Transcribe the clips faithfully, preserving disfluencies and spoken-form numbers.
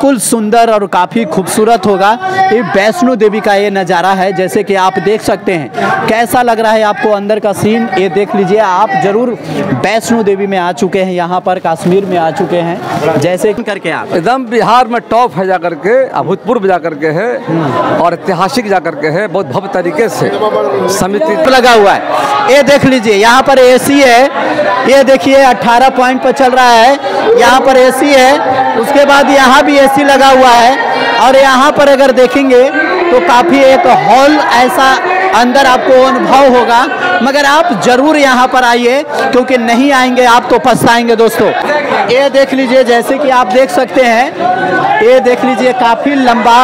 बिल्कुल सुंदर और काफ़ी खूबसूरत होगा। ये वैष्णो देवी का ये नज़ारा है, जैसे कि आप देख सकते हैं। कैसा लग रहा है आपको अंदर का सीन, ये देख लीजिए। आप ज़रूर वैष्णो देवी में आ चुके हैं, यहाँ पर कश्मीर में आ चुके हैं, जैसे करके आप एकदम बिहार में टॉप है जा करके, अभूतपूर्व जा करके है और ऐतिहासिक जा करके है, बहुत भव्य तरीके से समिति लगा हुआ है। ये देख लीजिए, यहाँ पर एसी है, ये देखिए अठारह पॉइंट पर चल रहा है, यहाँ पर एसी है। उसके बाद यहाँ भी एसी लगा हुआ है और यहाँ पर अगर देखेंगे तो काफ़ी एक हॉल ऐसा अंदर आपको अनुभव होगा। मगर आप जरूर यहाँ पर आइए, क्योंकि नहीं आएंगे आप तो पछताएंगे दोस्तों। ये देख लीजिए, जैसे कि आप देख सकते हैं, ये देख लीजिए काफ़ी लंबा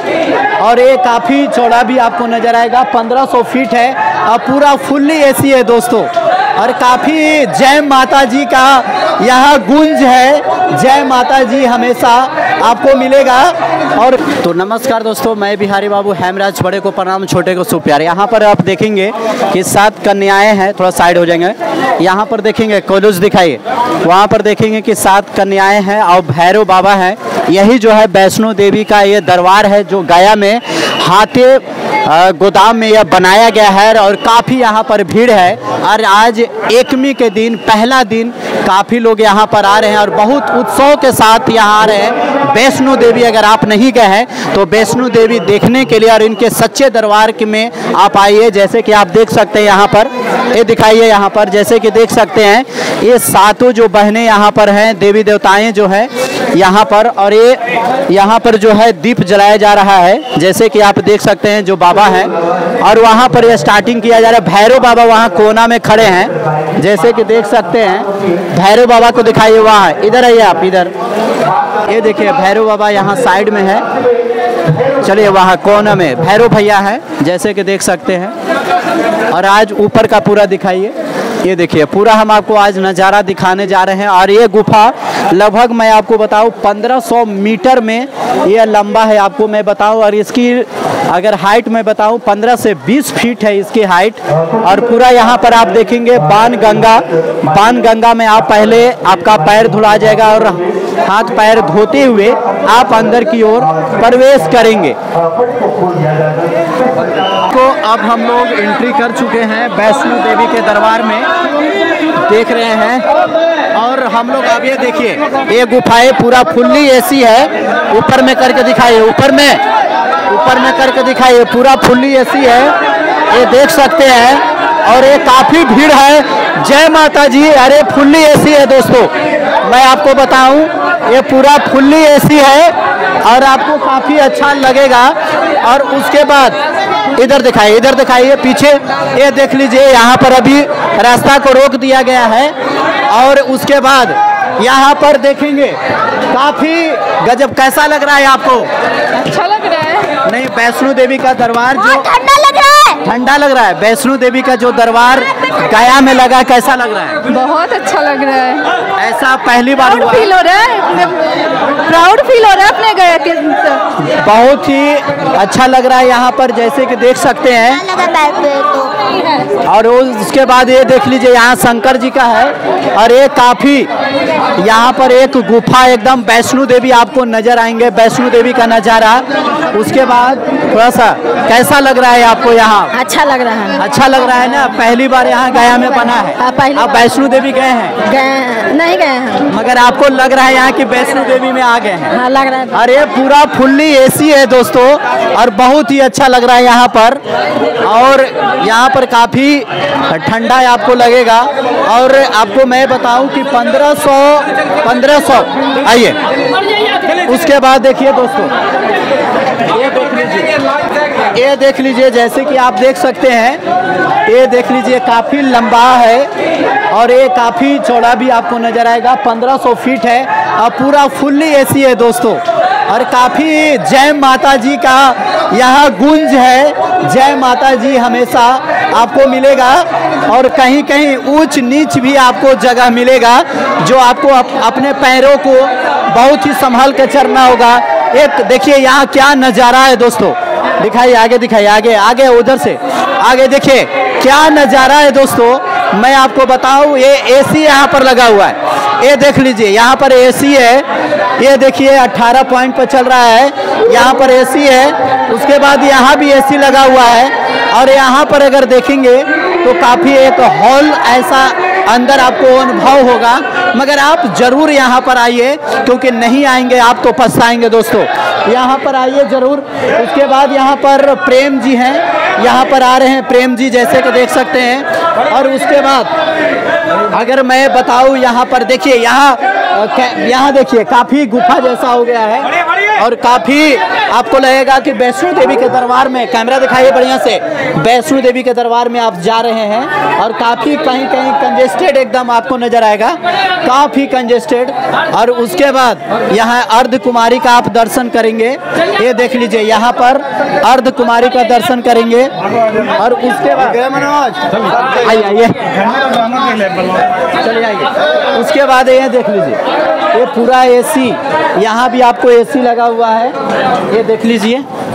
है और ये काफ़ी चौड़ा भी आपको नजर आएगा। पंद्रह सौ फीट है और पूरा फुल्ली एसी है दोस्तों। और काफ़ी जय माता जी का यहाँ गूंज है, जय माता जी हमेशा आपको मिलेगा। और तो नमस्कार दोस्तों, मैं बिहारी बाबू हेमराज, बड़े को प्रणाम, छोटे को सुप्यार। यहाँ पर आप देखेंगे कि सात कन्याएं हैं, थोड़ा साइड हो जाएंगे। यहाँ पर देखेंगे कॉलेज दिखाइए, वहाँ पर देखेंगे कि सात कन्याएं हैं और भैरव बाबा हैं। यही जो है वैष्णो देवी का ये दरबार है, जो गया में हाथे गोदाम में यह बनाया गया है और काफ़ी यहाँ पर भीड़ है। और आज एकमी के दिन, पहला दिन, काफ़ी लोग यहाँ पर आ रहे हैं और बहुत उत्सव के साथ यहाँ आ रहे हैं। वैष्णो देवी अगर आप नहीं गए हैं तो वैष्णो देवी देखने के लिए और इनके सच्चे दरबार में आप आइए। जैसे कि आप देख सकते हैं यहाँ पर, ये दिखाइए यहाँ पर, जैसे कि देख सकते हैं ये सातों जो बहनें यहाँ पर हैं, देवी देवताएं जो हैं यहाँ पर। और ये यहाँ पर जो है दीप जलाया जा रहा है, जैसे कि आप देख सकते हैं जो बाबा हैं। और वहाँ पर ये स्टार्टिंग किया जा रहा है। भैरव बाबा वहाँ कोना में खड़े हैं, जैसे कि देख सकते हैं। भैरव बाबा को दिखाइए, वहाँ इधर आइए आप, इधर ये देखिए भैरव बाबा यहाँ साइड में है। चलिए वहाँ कोना में भैरव भैया है, जैसे कि देख सकते हैं। और आज ऊपर का पूरा दिखाइए, ये देखिए पूरा हम आपको आज नज़ारा दिखाने जा रहे हैं। और ये गुफा लगभग मैं आपको बताऊं पंद्रह सौ मीटर में ये लंबा है, आपको मैं बताऊं। और इसकी अगर हाइट मैं बताऊं पंद्रह से बीस फीट है इसकी हाइट। और पूरा यहाँ पर आप देखेंगे बाण गंगा, बाण गंगा में आप पहले आपका पैर धुला जाएगा और हाथ पैर धोते हुए आप अंदर की ओर प्रवेश करेंगे। तो अब हम लोग एंट्री कर चुके हैं वैष्णो देवी के दरबार में, देख रहे हैं। और हम लोग अब ये देखिए, ये गुफाएं पूरा फुल्ली एसी है। ऊपर में करके दिखाइए, ऊपर में ऊपर में करके दिखाइए, पूरा फुल्ली एसी है, ये देख सकते हैं। और ये काफ़ी भीड़ है। जय माता जी। अरे फुल्ली एसी है दोस्तों, मैं आपको बताऊं ये पूरा फुल्ली एसी है और आपको काफ़ी अच्छा लगेगा। और उसके बाद इधर दिखाइए, इधर दिखाइए पीछे, ये देख लीजिए यहाँ पर अभी रास्ता को रोक दिया गया है। और उसके बाद यहाँ पर देखेंगे काफ़ी गजब। कैसा लग रहा है आपको? अच्छा लग रहा है। नहीं, वैष्णो देवी का दरबार जो ठंडा लग रहा है, ठंडा लग रहा है। वैष्णो देवी का जो दरबार गया में लगा, कैसा लग रहा है? बहुत अच्छा लग रहा है। ऐसा पहली बार हुआ? फील हो रहा है, प्राउड फील हो रहा है अपने गया के। बहुत ही अच्छा लग रहा है यहाँ पर, जैसे कि देख सकते हैं। और उसके बाद ये देख लीजिए यहाँ शंकर जी का है। और ये काफ़ी यहाँ पर एक गुफा एकदम वैष्णो देवी आपको नजर आएंगे, वैष्णो देवी का नज़ारा। उसके बाद थोड़ा सा कैसा लग रहा है आपको यहाँ? अच्छा लग रहा है। अच्छा लग रहा है ना, पहली बार यहाँ गया में बना है। आप वैष्णो देवी गए हैं? गए नहीं गए हैं, मगर आपको लग रहा है यहाँ की वैष्णो देवी में आ गए हैं? हाँ लग रहा है। अरे पूरा फुल्ली एसी है दोस्तों और बहुत ही अच्छा लग रहा है यहाँ पर। और यहाँ पर काफ़ी ठंडा आपको लगेगा। और आपको मैं बताऊं कि पंद्रह सौ पंद्रह सौ आइए। उसके बाद देखिए दोस्तों, ये देख लीजिए, ये देख लीजिए, जैसे कि आप देख सकते हैं, ये देख लीजिए काफ़ी लंबा है और ये काफ़ी चौड़ा भी आपको नजर आएगा। पंद्रह सौ फीट है और पूरा फुल्ली एसी है दोस्तों। और काफ़ी जय माता जी का यहाँ गूंज है, जय माता जी हमेशा आपको मिलेगा। और कहीं कहीं ऊंच नीच भी आपको जगह मिलेगा, जो आपको अप, अपने पैरों को बहुत ही संभाल के चलना होगा। एक देखिए यहाँ क्या नज़ारा है दोस्तों, दिखाइए आगे, दिखाइए आगे, आगे उधर से आगे देखिए क्या नज़ारा है दोस्तों। मैं आपको बताऊं, ये एसी यहाँ पर लगा हुआ है। ये देख लीजिए यहाँ पर एसी है, ये देखिए अठारह पॉइंट पर चल रहा है, यहाँ पर एसी है। उसके बाद यहाँ भी एसी लगा हुआ है और यहाँ पर अगर देखेंगे तो काफ़ी एक हॉल ऐसा अंदर आपको अनुभव होगा, मगर आप जरूर यहाँ पर आइए, क्योंकि नहीं आएंगे आप तो पछताएंगे दोस्तों। यहाँ पर आइए जरूर। उसके बाद यहाँ पर प्रेम जी हैं, यहाँ पर आ रहे हैं प्रेम जी, जैसे कि देख सकते हैं। और उसके बाद अगर मैं बताऊँ यहाँ पर देखिए, यहाँ यहाँ देखिए काफ़ी गुफा जैसा हो गया है और काफ़ी आपको लगेगा कि वैष्णो देवी के दरबार में, कैमरा दिखाइए बढ़िया से, वैष्णो देवी के दरबार में आप जा रहे हैं और काफ़ी कहीं कहीं कंजेस्टेड एकदम आपको नजर आएगा, काफ़ी कंजेस्टेड। और उसके बाद यहाँ अर्ध कुमारी का आप दर्शन करेंगे, ये देख लीजिए यहाँ पर अर्ध कुमारी का दर्शन करेंगे। और उसके बाद आइए आइए चलिए आइए। उसके बाद ये देख लीजिए, ये पूरा एसी, यहाँ भी आपको एसी लगा हुआ है, ये देख लीजिए।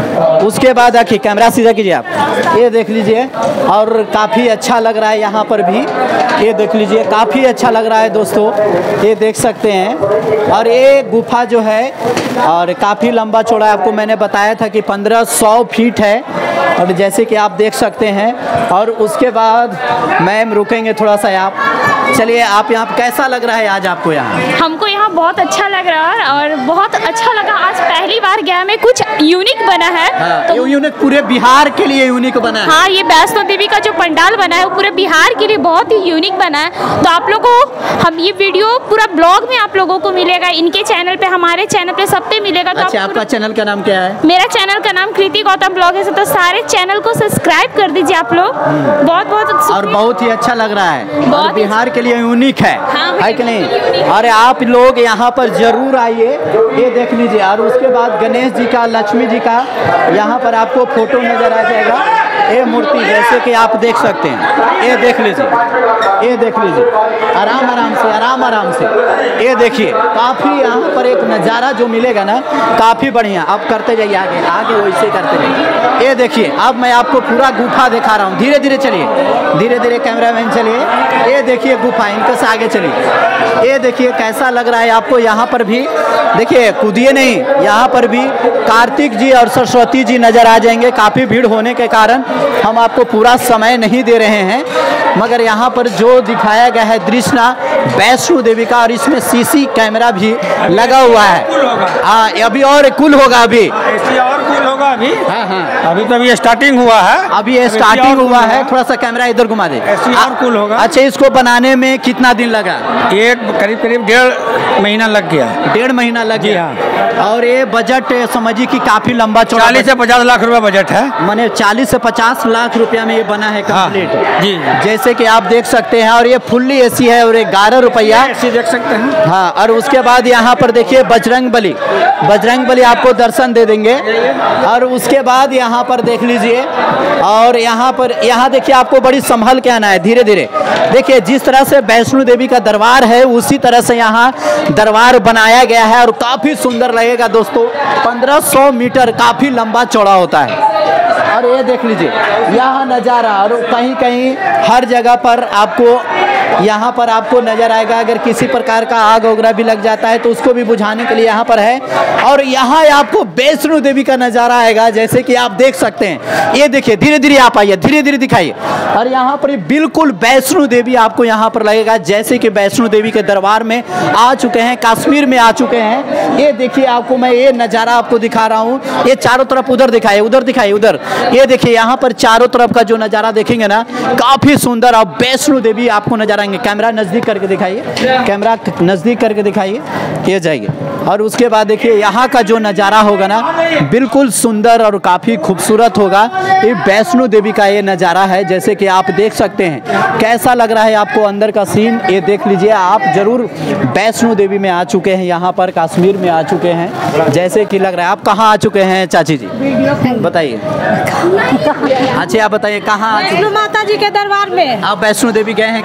उसके बाद आखिर कैमरा सीधा कीजिए आप, ये देख लीजिए। और काफ़ी अच्छा लग रहा है यहाँ पर भी, ये देख लीजिए काफ़ी अच्छा लग रहा है दोस्तों, ये देख सकते हैं। और ये गुफा जो है और काफ़ी लंबा चौड़ा है, आपको मैंने बताया था कि पंद्रह सौ फीट है और जैसे कि आप देख सकते हैं। और उसके बाद मैम रुकेंगे थोड़ा सा, आप चलिए, आप यहाँ कैसा लग रहा है आज आपको यहाँ? हमको यहाँ बहुत अच्छा लग रहा है और बहुत अच्छा लगा। आज पहली बार गया में, कुछ यूनिक बना है। हाँ, तो यूनिक पूरे बिहार के लिए यूनिक बना है। हाँ, ये वैष्णो देवी का जो पंडाल बना है वो पूरे बिहार के लिए बहुत ही यूनिक बना है। तो आप लोगों को हम ये वीडियो पूरा ब्लॉग में आप लोगों को मिलेगा, इनके चैनल पे, हमारे चैनल पे, सब पे मिलेगा। तो अच्छा, आपका चैनल का नाम क्या है? मेरा चैनल का नाम कृति गौतम ब्लॉग है, तो सारे चैनल को सब्सक्राइब कर दीजिए आप लोग। बहुत बहुत और बहुत ही अच्छा लग रहा है, बहुत बिहार के लिए यूनिक है, हाँ, है कि नहीं? और आप लोग यहाँ पर जरूर आइए, ये देख लीजिए। और उसके बाद गणेश जी का, लक्ष्मी जी का यहाँ पर आपको फोटो नजर आ जाएगा, ये मूर्ति जैसे कि आप देख सकते हैं, ये देख लीजिए, ये देख लीजिए आराम आराम से, आराम आराम से। ये देखिए काफ़ी यहाँ पर एक नज़ारा जो मिलेगा ना, काफ़ी बढ़िया। अब करते जाइए आगे आगे, वैसे करते जाइए। ये देखिए, अब मैं आपको पूरा गुफा दिखा रहा हूँ, धीरे धीरे चलिए, धीरे धीरे कैमरामैन चलिए। ये देखिए गुफा, इनके से आगे चलिए। ये देखिए कैसा लग रहा है आपको यहाँ पर भी, देखिए कूदिए नहीं, यहाँ पर भी कार्तिक जी और सरस्वती जी नज़र आ जाएंगे। काफ़ी भीड़ होने के कारण हम आपको पूरा समय नहीं दे रहे हैं, मगर यहाँ पर जो दिखाया गया है दृश्य ना वैष्णो देवी का, और इसमें सीसी कैमरा भी लगा हुआ है। हाँ, अभी और कूल होगा, अभी और कूल होगा अभी। हाँ हाँ, अभी तो अभी स्टार्टिंग हुआ है, अभी ये स्टार्टिंग हुआ है। थोड़ा सा कैमरा इधर घुमा दे। ऐसी और कूल होगा। अच्छा, इसको बनाने में कितना दिन लगा? एक करीब करीब डेढ़ महीना लग गया। डेढ़ महीना लग जी गया। और ये बजट समझिए कि काफी लंबा चौड़ा, चालीस से पचास लाख रुपया बजट है। माने चालीस से पचास लाख रुपया में ये बना है कंप्लीट। हाँ, जी जैसे कि आप देख सकते हैं। और ये फुल्ली एसी है और ग्यारह रुपया एसी देख सकते हैं। हाँ, और उसके बाद यहाँ पर देखिए बजरंग बली, बजरंग बली आपको दर्शन दे देंगे। और उसके बाद यहाँ पर देख लीजिए, और यहाँ पर यहाँ देखिए आपको बड़ी संभल के आना है, धीरे धीरे। देखिए जिस तरह से वैष्णो देवी का दरबार है उसी तरह से यहाँ दरबार बनाया गया है और काफ़ी सुंदर लगेगा दोस्तों। पंद्रह सौ मीटर काफ़ी लंबा चौड़ा होता है। और ये देख लीजिए यहाँ नज़ारा, और कहीं कहीं हर जगह पर आपको यहाँ पर आपको नज़र आएगा। अगर किसी प्रकार का आग वगैरह भी लग जाता है तो उसको भी बुझाने के लिए यहाँ पर है। और यहाँ आपको वैष्णो देवी का नज़ारा आएगा, जैसे कि आप देख सकते हैं। ये देखिए धीरे धीरे आप आइए, धीरे धीरे दिखाइए। और यहाँ पर बिल्कुल वैष्णो देवी आपको यहाँ पर लगेगा, जैसे कि वैष्णो देवी के दरबार में आ चुके हैं, कश्मीर में आ चुके हैं। ये देखिए आपको मैं ये नज़ारा आपको दिखा रहा हूँ। ये चारों तरफ, उधर दिखाइए, उधर दिखाइए, उधर। ये देखिए यहाँ पर चारों तरफ का जो नज़ारा देखेंगे ना, काफ़ी सुंदर। और वैष्णो देवी आपको नजर आएंगे। कैमरा नज़दीक करके दिखाइए, कैमरा नज़दीक करके दिखाइए, ये जाइए। और उसके बाद देखिए यहाँ का जो नज़ारा होगा ना, बिल्कुल सुंदर और काफ़ी खूबसूरत होगा। ये वैष्णो देवी का ये नज़ारा है, जैसे कि आप देख सकते हैं। कैसा लग रहा है आपको अंदर का सीन, ये देख लीजिए। आप जरूर वैष्णो देवी में आ चुके हैं, यहाँ पर कश्मीर में आ चुके हैं, जैसे कि लग रहा है। आप कहाँ आ चुके हैं चाची जी, बताइए। अच्छा आप बताइए कहाँ आ चुके? वैष्णो माता जी के दरबार में। आप वैष्णो देवी गए हैं कभी?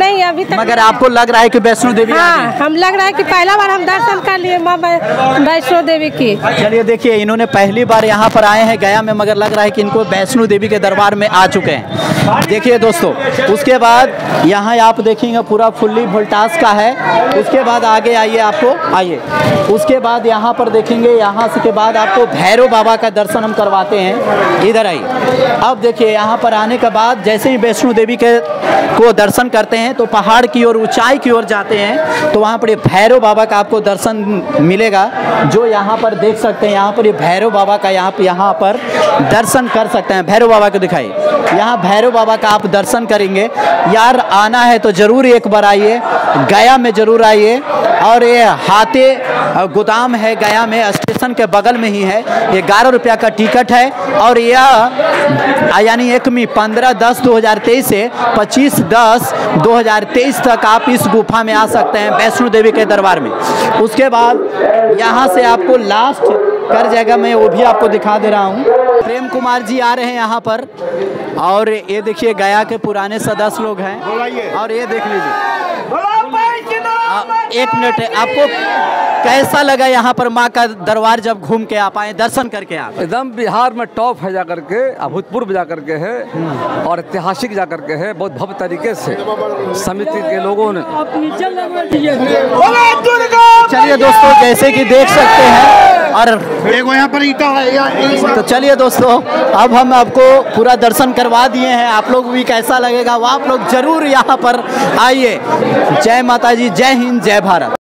नहीं अभी तक। मगर आपको लग रहा है कि वैष्णो देवी आ हाँ, गई? हम लग रहा है कि पहला बार हम दर्शन कर लिए माँ वै- वैष्णो देवी की। चलिए देखिए, इन्होंने पहली बार यहाँ पर आए हैं गया में, मगर लग रहा है कि इनको वैष्णो देवी के दरबार में आ चुके हैं। देखिए दोस्तों, उसके बाद यहाँ आप देखेंगे पूरा फुल्ली वोल्टास का है। उसके बाद आगे आइए, आपको आइए, उसके बाद यहाँ पर देखेंगे, यहाँ से के बाद आपको भैरव बाबा का दर्शन हम करवाते हैं। इधर आइए। अब देखिए, यहाँ पर आने के बाद जैसे ही वैष्णो देवी के को दर्शन करते हैं तो पहाड़ की ओर, ऊंचाई की ओर जाते हैं तो वहाँ पर ये भैरव बाबा का आपको दर्शन मिलेगा, जो यहाँ पर देख सकते हैं। यहाँ पर ये भैरव बाबा का यहाँ पर यहाँ पर दर्शन कर सकते हैं। भैरव बाबा को दिखाइए, यहाँ भैरव बाबा का आप दर्शन करेंगे। यार आना है तो ज़रूर एक बार आइए, गया में ज़रूर आइए। और ये हाथे गोदाम है गया में, स्टेशन के बगल में ही है। ये ग्यारह रुपया का टिकट है और यह यानी एक में पंद्रह दस दो हज़ार तेईस से पच्चीस दस दो हज़ार तेईस तक आप इस गुफा में आ सकते हैं वैष्णो देवी के दरबार में। उसके बाद यहाँ से आपको लास्ट कर जाएगा, मैं वो भी आपको दिखा दे रहा हूँ। प्रेम कुमार जी आ रहे हैं यहाँ पर, और ये देखिए गया के पुराने सदस्य लोग हैं। और ये देख लीजिए, आ, एक मिनट, आपको कैसा लगा यहाँ पर माँ का दरबार जब घूम के आप आए, दर्शन करके आप? एकदम बिहार में टॉप है जा करके, अभूतपूर्व जा करके है और ऐतिहासिक जा करके है। बहुत भव्य तरीके से समिति के लोगों ने। चलिए दोस्तों, जैसे कि देख सकते हैं, और देखो यहाँ पर ईटा है। तो चलिए दोस्तों, अब हम आपको पूरा दर्शन करवा दिए हैं। आप लोग भी कैसा लगेगा वो आप लोग जरूर यहाँ पर आइए। जय माता जी, जय हिंद, जय भारत।